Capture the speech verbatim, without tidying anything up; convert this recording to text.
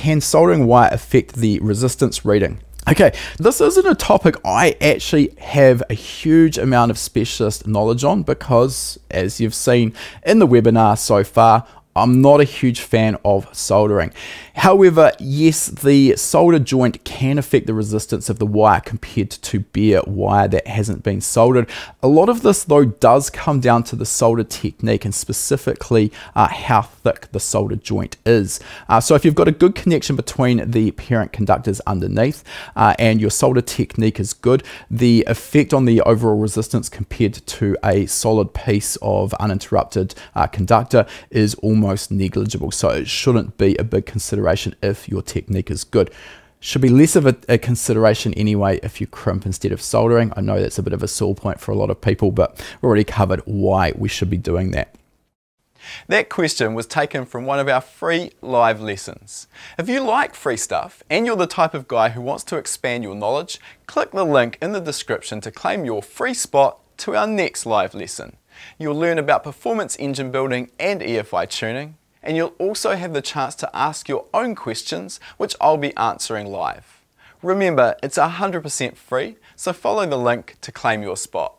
can soldering wire affect the resistance reading? Okay, this isn't a topic I actually have a huge amount of specialist knowledge on because, as you've seen in the webinar so far, I'm not a huge fan of soldering. However, yes, the solder joint can affect the resistance of the wire compared to bare wire that hasn't been soldered. A lot of this, though, does come down to the solder technique and specifically uh, how thick the solder joint is. Uh, so if you've got a good connection between the parent conductors underneath uh, and your solder technique is good, the effect on the overall resistance compared to a solid piece of uninterrupted uh, conductor is almost most negligible, so it shouldn't be a big consideration if your technique is good. Should be less of a, a consideration anyway if you crimp instead of soldering. I know that's a bit of a sore point for a lot of people, but we've already covered why we should be doing that. That question was taken from one of our free live lessons. If you like free stuff and you're the type of guy who wants to expand your knowledge, click the link in the description to claim your free spot to our next live lesson. You'll learn about performance engine building and E F I tuning, and you'll also have the chance to ask your own questions, which I'll be answering live. Remember, it's one hundred percent free, so follow the link to claim your spot.